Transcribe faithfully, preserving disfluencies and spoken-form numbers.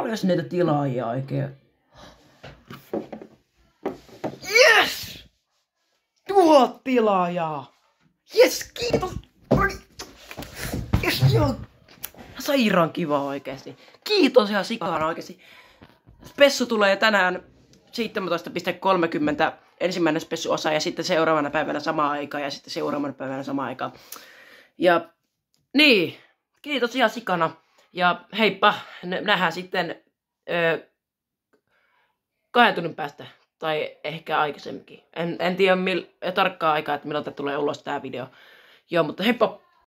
paljon näitä tilaajia oikein? Yes! Tuhat tilaajaa! Yes, kiitos! Yes, joo! Sairaan kiva oikeesti. Kiitos ihan sikana oikeesti. Spessu tulee tänään seitsemäntoista kolmekymmentä ensimmäinen spessuosa ja sitten seuraavana päivänä sama aika ja sitten seuraavana päivänä sama aika. Ja niin, kiitos ihan sikana. Ja heippa, nähdään sitten öö, kahden tunnin päästä. Tai ehkä aikaisemminkin. En, en tiedä mil, tarkkaa aikaa, että milloin tulee ulos tää video. Joo, mutta heippa!